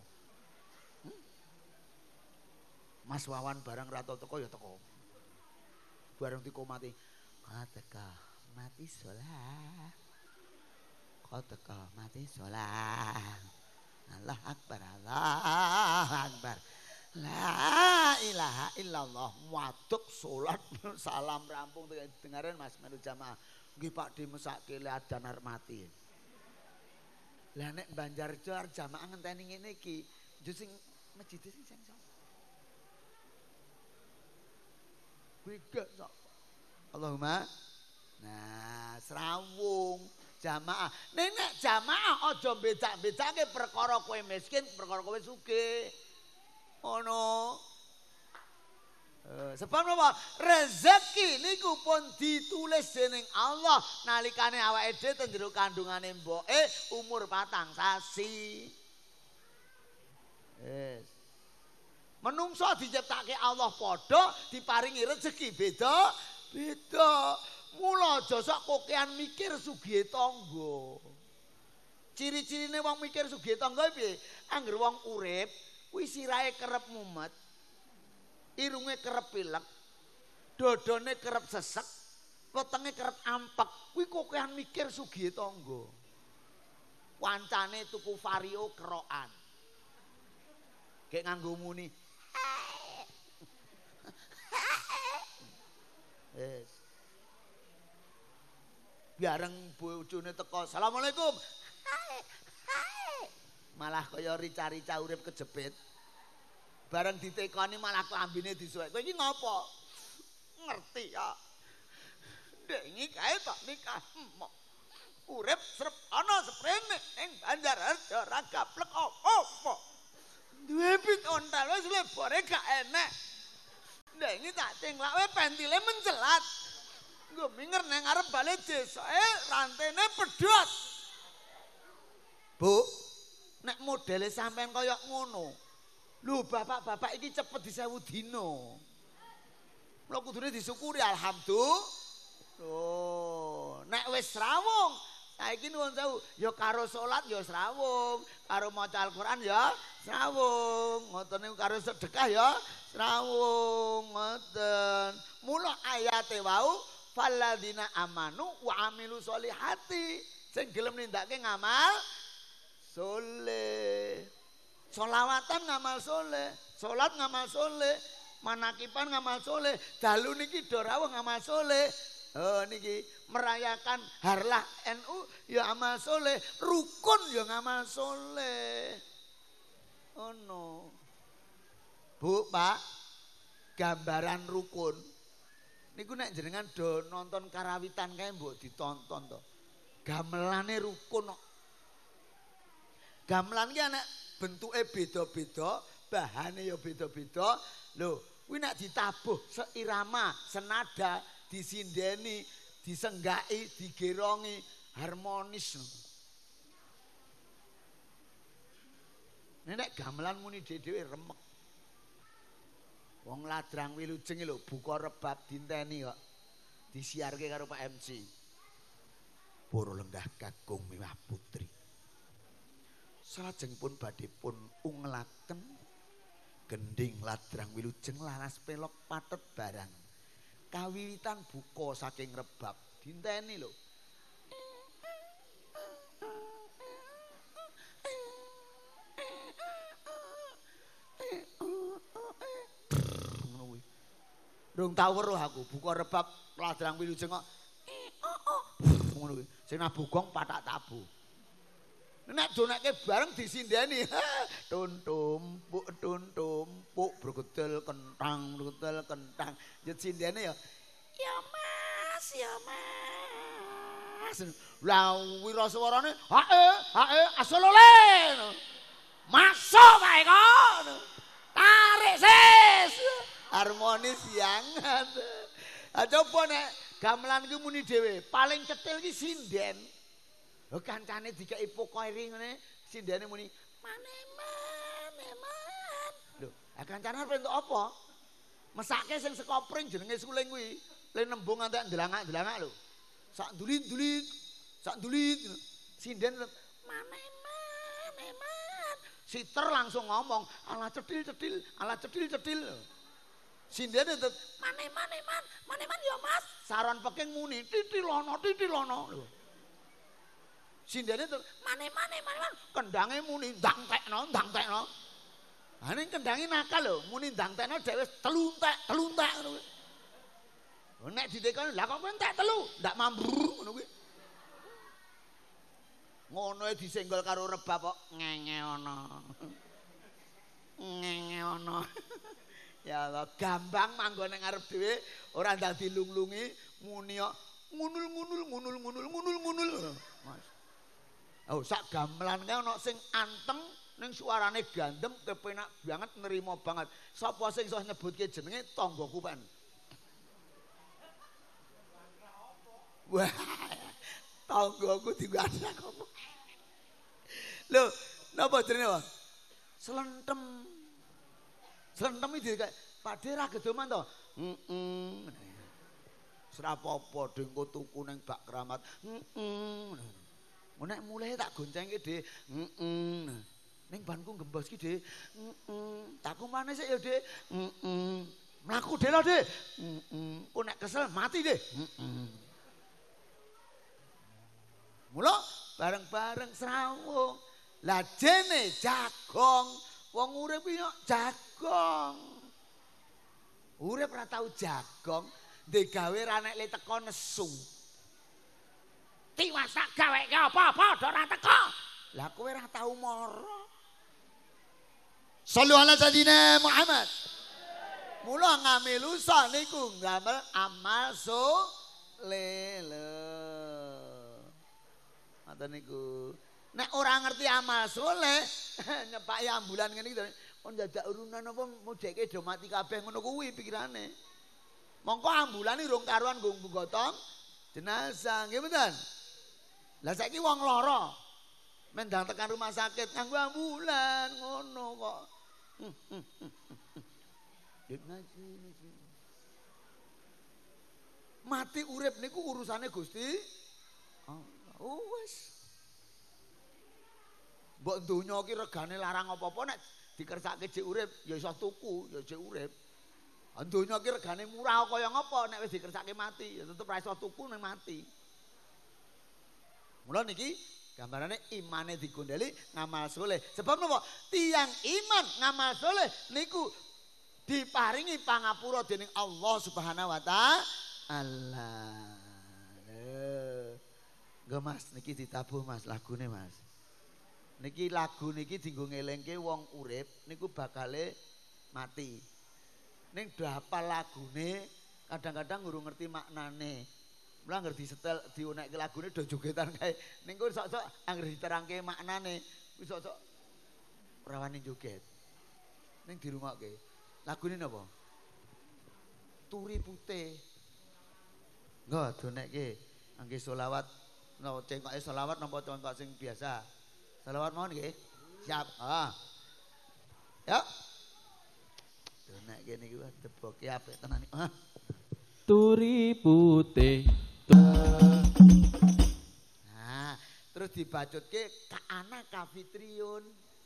Mas Wawan barang ra tau teko ya teko. Bareng dikomati, teka mati sholat. teko mati sholat. Allah Akbar, Allah Akbar. La ilaha illallah. Waduk sholat salam rampung dengaran Mas melu jamaah. Nggih Pak dimesake le adan arep mati. Lah nek Banjarjo arep jamaah ngenteni ngene iki, yo sing masjid sing sapa? Kuwi gak sapa? Allahumma. Nah, serawung jamaah. Nek jamaah aja bedak-bedake perkara kowe miskin, perkara kowe sugih. Ono. Sebab napa? Rezeki niku pun ditulis dening Allah nalikane awake dhewe ten jero kandungane mboke umur 4 sasi. Yes. Menungso diciptake Allah padha diparingi rezeki beda. Mula aja sok kokean mikir sugih tangga. Ciri-cirine wong mikir sugih tangga piye? Angger wong urip kuwi sirahe kerep mumet. Irunge kerep pilek, dodone kerep sesek, wetenge kerep ampek. Kuwi kokean mikir sugih tangga. Wancane tuku vario kerokan. Kayak nganggo muni. Yes. Biareng bojone teko, "Assalamualaikum." Malah kaya rica-rica urip kejepit. Bareng ditekoni malah klambine disuwek. "Kowe iki ngopo?" "Ngerti ya. Dengi kae tok nikah. Urip srep ana seprene ning Banjarharjo ora gaplek apa. Duwe pit ontal wis lebore gak enek. Dengi tak cinglak wae pentile mencelat. Nggo minger nang arep bali desa rantene pedhot. Bu, nek modele sampean kaya ngono. Lho bapak-bapak iki cepet di 1000 dina. Mula kudune disyukuri alhamdulillah. Oh, nek wis rawung, saiki nuwun sewu, ya karo salat ya srawung, karo maca Al-Qur'an ya srawung, ngoten niku karo sedekah ya srawung, ngoten. Mula ayate wau falladzina amanu wa amilu sholihati, sing gelem nindakake ngamal soleh. Solawatan ngamal soleh, solat ngamal soleh, manakipan ngamal soleh, dalu niki do rawuh ngamal soleh. Oh niki merayakan harlah NU ya amal soleh, rukun ya ngamal soleh. Oh no. Bu, Pak, gambaran rukun. Niku nek jenengan do nonton karawitan kae mbok ditonton to. Gamelane rukun kok. Gamelan ki anak bentuke beda-beda, bahane ya beda-beda. Lho, kuwi nek ditabuh seirama, senada, disindeni, disenggaki, digerongi, harmonis. Nek gamelan muni dhewe remek. Wong Ladrang Wilujeng lho buka rebab dinteni kok. Disiarke karo Pak MC. Para lenggah kakung miwah putri. Salajengipun badhe pun ungelaken gending Ladrang Wilujeng laras pelok patet barang. Kawiwitan buka saking rebab dinteni lho. Durung tau weruh aku buka rebab Ladrang Wilujeng kok ngono kuwi. Sing nabugong patak tabu. Nek donake bareng disindeni. Tuntumpuk brugedel kentang. Jet sindene ya. Ya Mas, ya Mas. Lah wiraswarane, hae asolole. Masuk bae kok. Tarik sis. Harmonis yangat. Coba nek gamelan ki muni dhewe, paling cetil ki sinden. Lho kancane dikeki pokoiri ngene, sindene muni maneman. Lho, kancane arep entuk apa? Mesake sing saka pring jenenge suling kuwi. Le nembung ngantek ndelangak-ndelangak lho. Sak ndulit. Sinden maneman. Siter langsung ngomong, ala cedil. Sindene tetep maneman ya Mas. Saron peking muni titilono lho. Sindene terus mane kendange muni ndang-tekno. Ha ning kendange nakal lho, muni ndang-tekno dhek wis teluntek ngono kuwi. Nek ditekoni lah kok kowe entek telu, ndak mambu ngono kuwi. Ngono e disenggol karo rebab kok ngenge ono. Ya Allah, gambang manggon nang ngarep dhewe ora ndak dilunglungi muni kok ngunul. Mas. Oh, sak gamelan kae ono sing anteng ning suarane gandem kepenak banget nerima banget. Sapa sing iso nyebutke jenenge tanggoku pen. Wah, tanggoku digandrak apa? Lho, napa jenenge, Pak? Slentem. Slentem iki kayak Pakde ra gedoman to. Ora apa-apa dengko tuku ning bak keramat. Nek mulai tak goncengke, Dik. Ning banku gembos ki, Dik. Tak kumpane sik ya, Dik. Mlaku dhewe, Dik. Kok nek kesel mati, Dik. Mula bareng-bareng srawung. Lah jene jagong, wong urip yo jagong. Urip ora tau jagong, ndek gawe ra nek le teko nesu. Tiwas tak gaweke apa-apa do ora teko. Lah kowe ora tau mara. Shallu ala sayyidina Muhammad. Mula ngamilusa niku ngamel amal soleh. Ngoten niku. Nek ora ngerti amal soleh, nyepaki ambulan ngene iki kon dadak urunan apa mujeke do mati kabeh ngono kuwi pikirane. Mongko ambulane urung karuan nggo gotong jenazah, nggih mboten? Lah saiki wong lara mendang tekan rumah sakit nganggo ambulan ngono kok. Mati urip niku urusane Gusti Allah. Wis. Mbok donya ki regane larang apa-apa nek dikersake jek urip ya iso tuku ya jek urip. Donya ki regane murah kaya ngapa nek wis dikersake mati ya tetep ra iso tuku ning mati. Mula niki gambarane imane digondheli ngamal soleh. Sebab napa? Tiang iman ngamal soleh niku diparingi pangapura dening Allah Subhanahu wa taala. Nggih Mas, niki ditabuh Mas lagune Mas. Niki lagu niki dienggo ngelingke wong urip niku bakale mati. Ning do hafal lagune kadang-kadang guru ngerti maknane. Mula ngerti setel dionekke lagune do jogetan kae. Ning kok sok-sok anggere diterangke maknane, wis sok-sok ora wani joget. Ning dirungokke. Lagune napa? Turi putih. Nggo donekke angge selawat napa cengkoke selawat napa cengkok sing biasa. Selawat mohon nggih. Siap. Ya. Nek kene iki deboke apik tenan iki. Turi putih. Nah, terus dibacutke Ka'ana Kafitriun.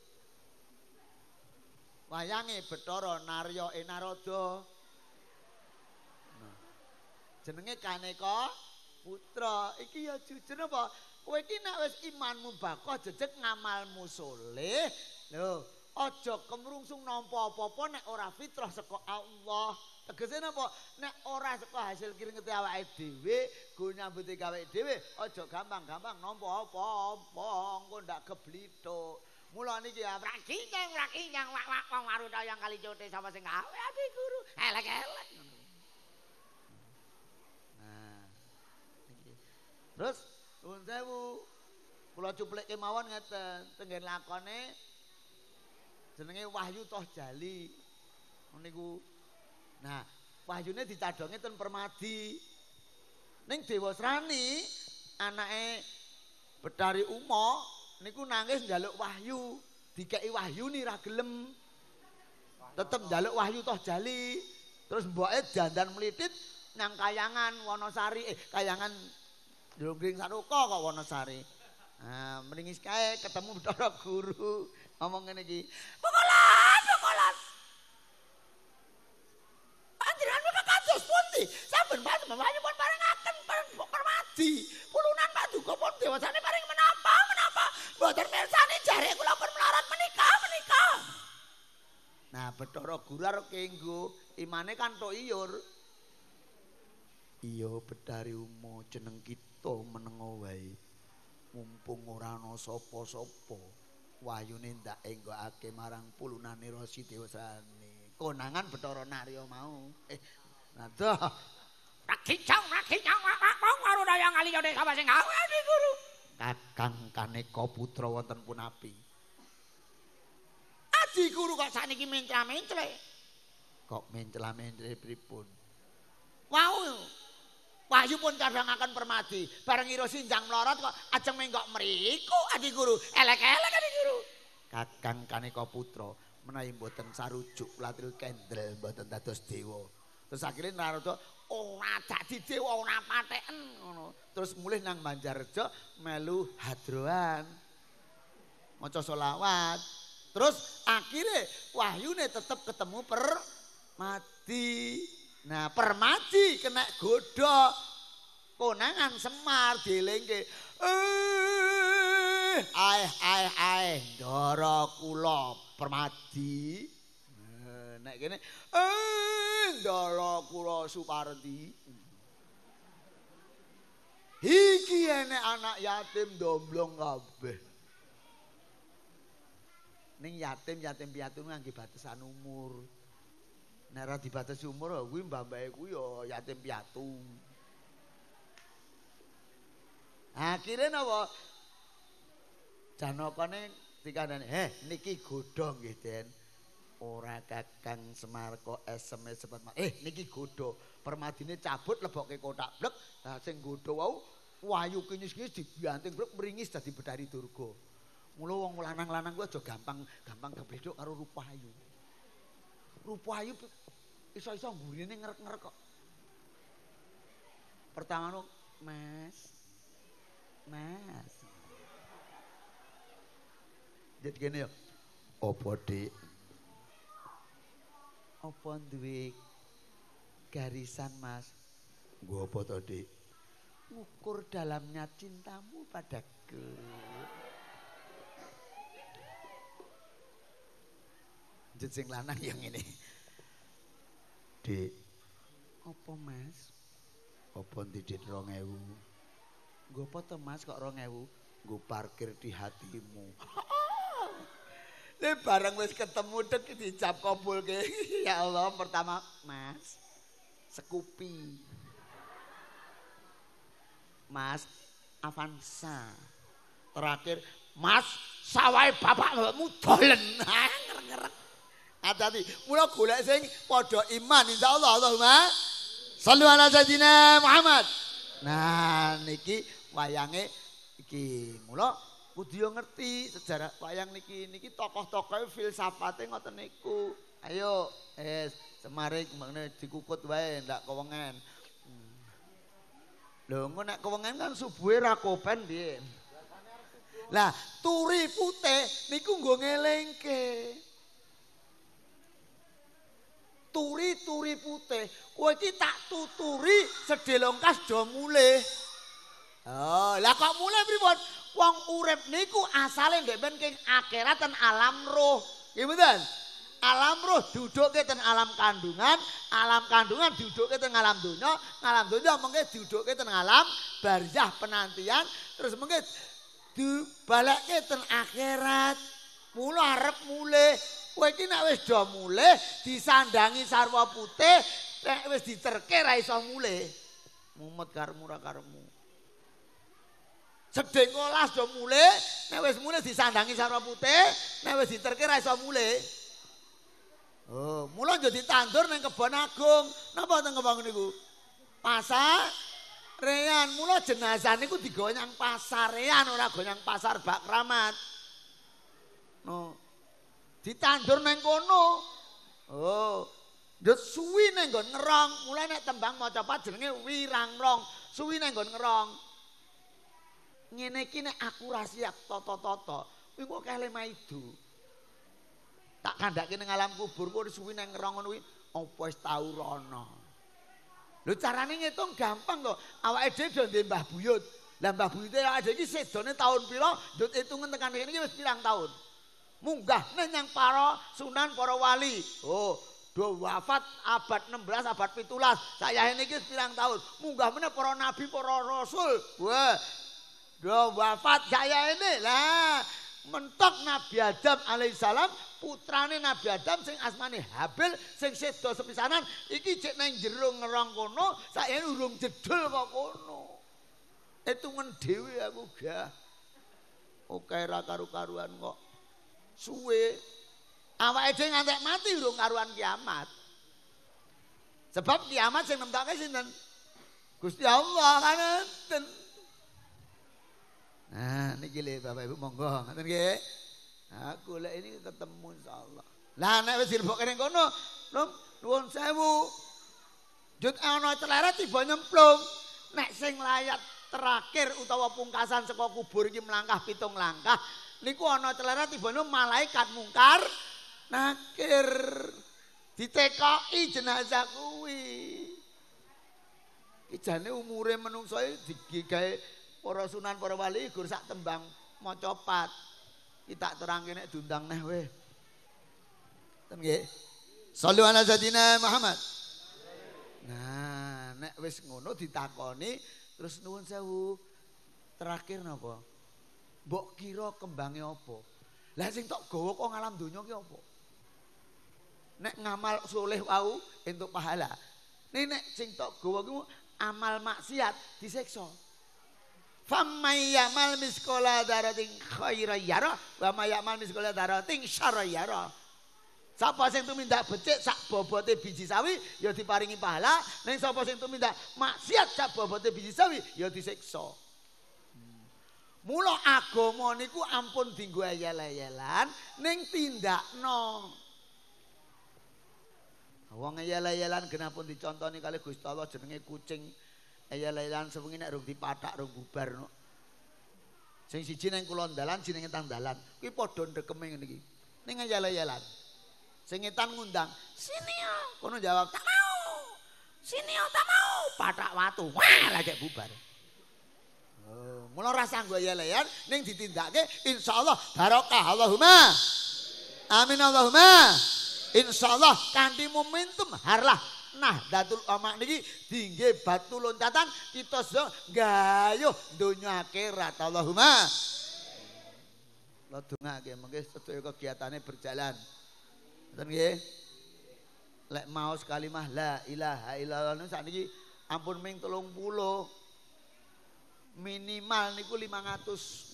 Wayange Bathara Narya Enarada. Nah. Jenenge Kaneka Putra. Iki ya jujur apa? Kowe iki nek wis imanmu bakoh jejeg ngamalmu soleh, lho, aja kemrungsung nampa apa-apa nek ora fitrah saka Allah. Tegese napa? Nek ora saka hasil kringete awake dhewe, go nyambuti gawe dhewe, aja gampang-gampang nampa apa-apa, engko ndak keblithuk. Mula niki ya rakinyang wak maruta yang kali cote sama sing gawe ati guru. Elek-elek. Nah. Niki. Terus nuwun sewu, kula cuplikke mawon ngeten, tenggen lakone jenenge Wahyu Toh Jali. Niku. Nah, wahyune ditadonge ten Permadi. Ning Dewasrani anake Betari Uma niku nangis njaluk wahyu, dikeki wahyu ni ra gelem. Tetep njaluk Wahyu Toh Jali. Terus mboke dandan mlitit nang Kayangan Wonosari, kayangan Jonggring Saruka kok Wonosari. Nah, mringis kae ketemu Bathara Guru. Ngomong ngene iki. Pokolan. Panjenengan kados pundi? Saben panjenengan pun paringaken Permadi. Pulunan paduka pun dewasane paring menapa? Nah, Bathara Gurar kenggo imane kan tok iyur. Iya Bedari Uma jeneng kita menengo wae. Mumpung ora ana sapa-sapa. Wayune ndak enggokake marang pulunane Rasi Dewasane. Konangan Bathara Narya mau. Nah toh. Rakicang karo dayang aliya desa sing awake Guru. Kakang Kaneka putra wonten punapi. Adi Guru kok sakniki mencla-mencle. Kok mencla-mencle pripun? Wau. Wahyu pun kadhangaken Permadi. Bareng ira sinjang mlorot kok ajeng menggok mriku Adi Guru. Elek-elek Adi Guru. Kakang Kaneka putra menawi mboten sarujuk latril kendel mboten dados dewa. Terus akhirnya Narada ora dadi dewa ora pateken ngono. Terus mulih nang Banjarjo melu hadroan. Maca selawat. Terus akhirnya wahyune tetep ketemu Permadi. Nah, Permadi kena godhok. Konangan Semar dielingke. Aeh ndara kula Permadi. Nek kene ndara kula Supardi. Iki enek anak yatim domblong kabeh. Ning yatim piatu ngangge batasan umur. Nek ora dibatasi umur kuwi mbah-mbahe kuwi ya yatim piatu. Akhire napa? Janakane dikandani, niki godhong nggih, Den." Ora Kakang Semar kok SMS cepet. Niki godho. Permadine cabut lebokke kotak blek. Lah sing godho wau wayu kinyis-kinyis dibanting blek meringis dadi Bedari Durga. Mula wong lanang-lanang kuwi aja gampang kebledok karo Rupayu. Rupayu iso-iso mburine ngerek-ngerek kok. Pertama Mas. Jadi gini ya. Apa Dik? Apa duwe garisan Mas? Gua apa to Dik? Ngukur dalamnya cintamu padaku. Sing lanang yang ini. Dik, apa Mas? Apa ndidit 2000? Nggo apa to Mas kok 2000? Nggo parkir di hatimu. Nek bareng wis ketemu dek dicap kabulke. Ya Allah, pertama Mas Scoopy. Mas Avanza. Terakhir Mas sawahe bapakmu dolen. Ngerek-ngerek. Hati-hati, mula golek sing padha iman insyaallah. Allahumma shallu ala sayyidina Muhammad. Nah, niki wayange iki mula kudu yo ngerti sejarah wayang niki tokoh-tokohe filsafate ngoten niku. Ayo, Semare kemane dikukut wae ndak kewengen. Lho engko nek kewengen kan subuhe ra kopen piye. Lah, turi putih niku nggo ngelingke. Turi putih, kowe iki tak tuturi sedelongkas do mulih. Oh, lah kok mulih pripun? Wong urip niku asale ndek ben king akhirat ten alam roh. Nggih mboten? Alam roh duduke ten alam kandungan duduke ten alam donya mengke duduke ten alam barzah penantian, terus mengke dibalekke ten akhirat. Mula arep mulih. Kowe iki nek wis do mulih disandangi sarwa putih, nek wis diterke ra iso mulih. Mumet karemu ra karemu. Sedeng 12 do mulih, nek wis mulih disandangi sarwa putih, nek wis diterke ra iso mulih. Oh, mula yo ditandur ning Kebon Agung. Napa teng kebon niku? Pasar Rean. Mula jenazah niku digawe nang Pasar Rean ora go nang Pasar Bak Kramat. No. Ditandur nang kono. Oh, ndut suwi nang nggon ngerong. Mulai nek tembang maca pat jenenge Wirangrong. Suwi nang nggon ngerong. Ngene iki nek akurasi toto-toto. Kuwi kok kele maido. Tak kandhake ning alam kubur kok suwi nang ngerong ngono kuwi apa wis tau rono. Lho carane ngitung gampang kok. Awake dhewe do ndek Mbah Buyut. Lah Mbah Buyute awake iki sedone taun pira? Ndut hitungen tekan kene iki wis pirang taun? munggah nyang para sunan para wali. Oh, do wafat abad 16 abad 17. Saya niki pirang tahun. Munggah meneh para nabi para rasul. Wah. Do wafat saya ini lah. Mentok Nabi Adam alaihissalam putrane Nabi Adam sing asmane Habil sing sedo sepisanan iki cek nang jero ngerong kono saiki urung jedul kok kono. Etungen dhewe aku gah. Oke ra karu-karuan kok. Suwe awake dhewe ngantek mati urung karuan kiamat. Sebab kiamat sing nemtoke sinten? Gusti Allah kan enten. Nah, niki lho Bapak Ibu monggo, ngoten nggih. Aku lek ini ketemu insyaallah. Lah nek wis dilebokke ning kono, nuwun sewu. Jut ana celeret tiba nyemplung. Nek sing layat terakhir utawa pungkasan saka kubur iki melangkah 7 langkah, niku ana celeret tiba malaikat mungkar nakir ditekoki jenazah kuwi. Iki jane umure menungso iki gawe para sunan para wali gur sak tembang maca 4. Ki tak terangke nek diundang neh weh. Ten nggih. Shallu ala sayidina Muhammad. Nah, nek wis ngono ditakoni terus nuwun sewu. Terakhir napa? Mbok kira kembange apa? Lah sing tok gawa kok ngalam donya ki apa? Nek ngamal soleh wau entuk pahala. Nek sing tok gawa ki amal maksiat disiksa. Famayyamal miskola darating khairan yara wa mayyamal miskola darating syarran yara. Sapa sing tumindak becik sak bobote biji sawi ya diparingi pahala, ning sapa sing tumindak maksiat sak bobote biji sawi ya disiksa. Mula agama niku ampun dienggo ayel-ayelan ning tindakno. Wong ayel-ayelan genapun dicontoni kalih Gusti Allah jenenge kucing. Ayah-ayahan sewengi nek rung dipathak rung bubar no. Sing siji nang kulon dalan jenenge tang dalan. Kuwi padha ndekeme ngene iki. Ning ayah-ayahan. Sing ngetan ngundang, "Sini yo." Kono jawab, "Tak mau." "Sini yo, tak mau." Pathak watu. Wah, lagi bubar. Oh, mula ra sanggo ayah-ayahan ning ditindakake insyaallah barokah. Allahumma. Amin Allahumma. Insyaallah kanthi momentum harlah Nahdlatul Ulama niki dingge batu loncatan kita sedaya gayuh donya akhirat. Allahumma. Lo dongake mengke sedaya kegiatane berjalan. Ngoten nggih. Lek maos kalimah la ilaha illallah niku sakniki ampun ming 30. Minimal niku 500.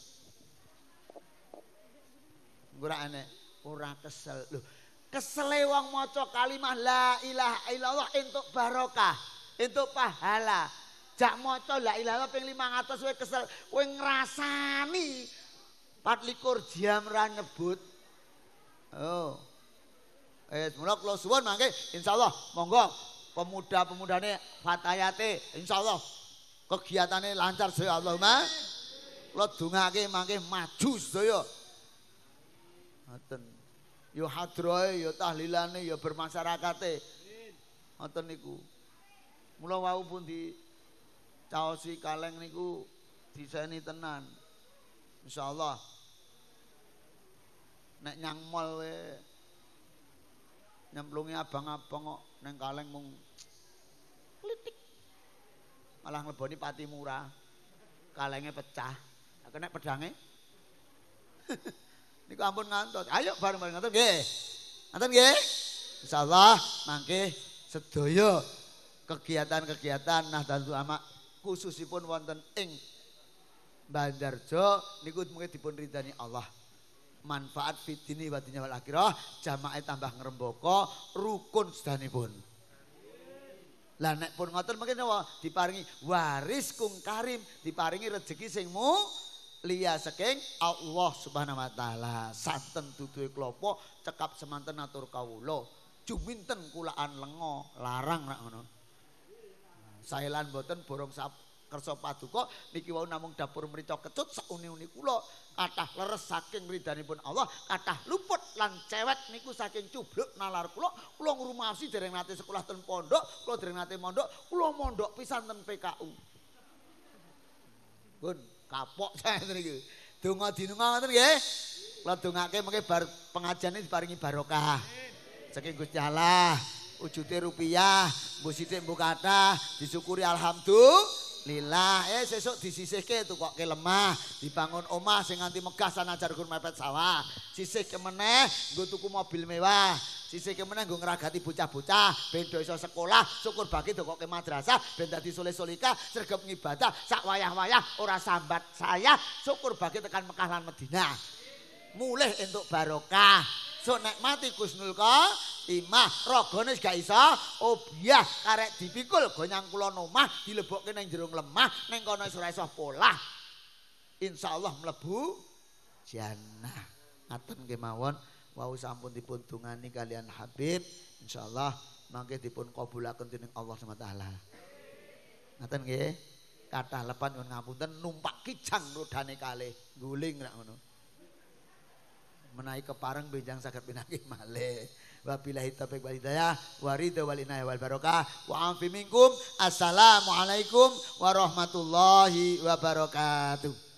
Ora enek, ora kesel. Lho, kesele wong maca kalimah la ilaha illallah entuk barokah, entuk pahala. Jak maca la ilaha illallah ping 500 kowe kesel, kowe ngrasani 24 jam ra nyebut. Oh. Mula kula suwun mangke insyaallah monggo pemuda-pemudane fatayate insyaallah kegiatane lancar sedaya Allahumma. Kula dongake mangke maju sedaya. Ngoten. Ya hadroe, ya tahlilane, ya bermasyarakate. Ngoten niku. Mula wau pun di caosi kaleng niku diseni tenan. Insyaallah. Nek nyang mall we nyemplungi abang-abang kok neng kaleng mung klitik. Malah ngleboni pati murah. Kalenge pecah. Kena pedange. Niku ampun ngantos. Ayo bareng-bareng ngoten nggih. Ngoten nggih. Insyaallah mangke sedaya kegiatan-kegiatan Nahdlatul Ulama khususipun wonten ing Banjarjo niku mungkin dipun ridani Allah. Manfaat fitini wa dunya wal akhirah, jamaah tambah ngrembaka, rukun sedanipun. Lah nek pun ngoten mungkin diparingi waris kung karim, diparingi rezeki sing liya saking Allah Subhanahu wa taala. Santen duduhe klapa cekap semanten atur kawula. Juminten kulaan lenga, larang rak ngono. Saelan mboten borong kersa paduka niki wau namung dapur mrica kecut sauni-uni kula. Kathah leres saking ridhanipun Allah, kathah luput lan cewek niku saking cubluk nalar kula. Kula ngrumaosi dereng nate sekolah ten pondok, kula dereng nate mondok, kula mondok pisan ten PKU. Pun kapok saya niki. Donga dinunga ngoten nggih. Kula dongake mengke bar pengajian ini diparingi barokah. Saking Gusti Allah, wujude rupiah, mbuh sithik mbuh kathah, disyukuri alhamdulillah. Sesuk disisihke tukokke lemah, dibangun omah sing nganti megah sanajan gur mepet sawah. Sisihke meneh nggo tuku mobil mewah. Sisihke meneh nggo ngragati bocah-bocah ben do iso sekolah, syukur bagi tukokke madrasah ben dadi soleh-solika, sregep ngibadah sak wayah-wayah ora sambat saya, syukur bagi tekan Mekah lan Madinah. Mulih entuk barokah. So nek mati Gusnul Khotimah ragane gak iso obyah karek dipikul go nyangkulon omah dilebokke ning jero lemah ning kono ora iso polah. Insyaallah mlebu jannah. Ngaten nggih mawon wau sampun dipun dungani kalian Habib insyaallah mangke dipun kabulaken dening Allah Subhanahu wa taala. Ngaten nggih. Kathah lepan nyuwun ngapunten numpak kijang rodane kalih guling rak ngono. Menawi kepareng benjang saged pinanggih malih. Wabillahi taufiq wal hidayah wa ridha wal inayah wal barokah wa afi minkum. Assalamualaikum warahmatullahi wabarakatuh.